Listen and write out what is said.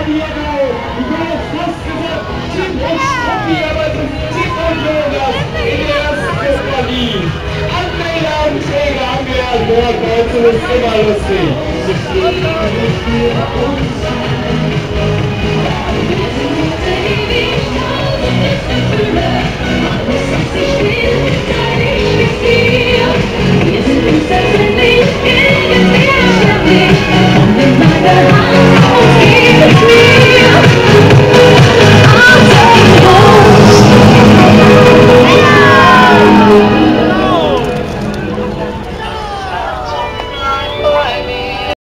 Diego, ich hätte fast gesagt, Tim und Struppi, aber es ist Tim und Jonas in der ersten Kompanie. Anmelder und Träger angelernt worden, heute ist immer lustig.